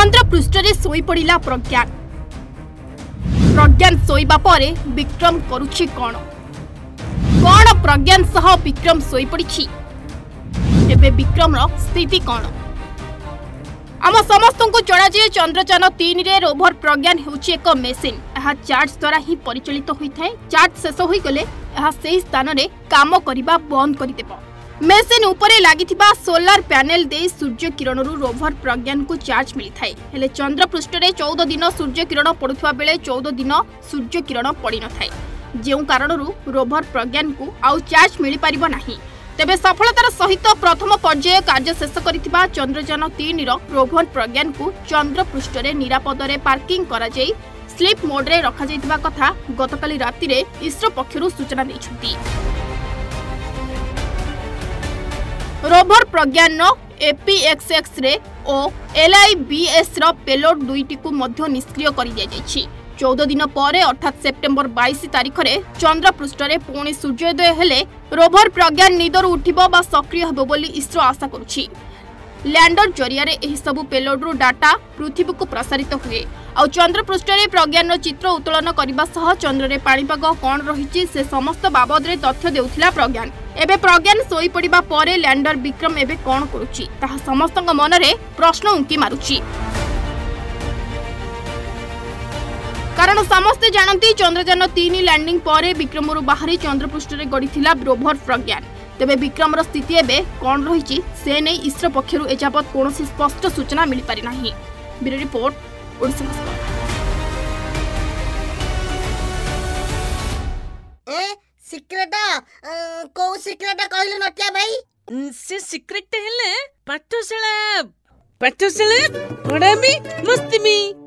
चंद्र पृष्ठ रे सोई पड़िला प्रज्ञान प्रज्ञान सोईबा परे विक्रम करुछि कोन प्रज्ञान सह विक्रम सोई पड़िछि एबे विक्रम रो स्थिति कोन आम समस्त को जना जे चंद्रयान 3 रे रोभर प्रज्ञान हेउछि एक मेसिन यह चार्ज द्वारा ही परिचालित होइथाय चार्ज शेष होई गले यह सेही स्थान रे काम करिबा बंद करि देबो मेसिन उपरे लागिथिबा सोलार पैनल दे सूर्य किरण रु रोभर प्रज्ञान को चार्ज मिलिथाय हेले चंद्र पृष्ठ रे 14 दिन सूर्य किरण पडुथवा बेले 14 दिन सूर्य किरण पड़ी न थाय जेउ कारणरू रोभर प्रज्ञान को आउ चार्ज मिली परिबो नाही तेबे सफलतार सहित प्रथम पर्याय कार्य शेष करिथिबा चंद्रयान 3 रो रोभर प्रज्ञान को चंद्र पृष्ठ रे निरापद रे पार्किंग करा जाई स्लीप मोड रे रखा जाइतिबा कथा गतकाली राति रे इसरो पक्षरु सूचना दैछथि रोभर प्रज्ञान एपीएक्सएक्स रे ओ एलआईबीएस रो पेलोड दुईटी को मध्य निष्क्रिय करि जाइछि 14 दिन पर अर्थात सेप्टेम्बर 22 तारिख रे चंद्र पृष्ठ रे पुणी सूर्योदय हेले रोभर प्रज्ञान निदर उठिबो बा सक्रिय हेबो बोली इसरो आशा करुछि लैंडर जरिया रे एही सबु पेलोड रो डाटा पृथ्वी को प्रसारित हुए आ चंद्र पृष्ठ रे प्रज्ञान रो चित्र उत्तोलन करबा सह चंद्र रे पाणीपाग कोन रहिछि से समस्त बाबद रे तथ्य देउथिला प्रज्ञान एबे प्रज्ञान सोई पड़िबा परे लैंडर विक्रम एबे कोन करूछि ताहा समस्तक मन रे प्रश्न उंकी मारुछि कारण समस्ते जानती चंद्रयान 3 लैंडिंग परे विक्रम रु बाहरी चंद्र पृष्ठ रे गडिथिला रोभर प्रज्ञान तेबे विक्रम रो स्थिति एबे कोन रहिछि से नै इसरो पक्षरु एजाबत कोनोसी स्पष्ट सूचना मिली पारि नाही ब्यूरो रिपोर्ट ओडिसा सिक्रेट को सिक्रेट कहले नटिया भाई से सिक्रेट हेले पाठशाला पढ़ामी मस्ती में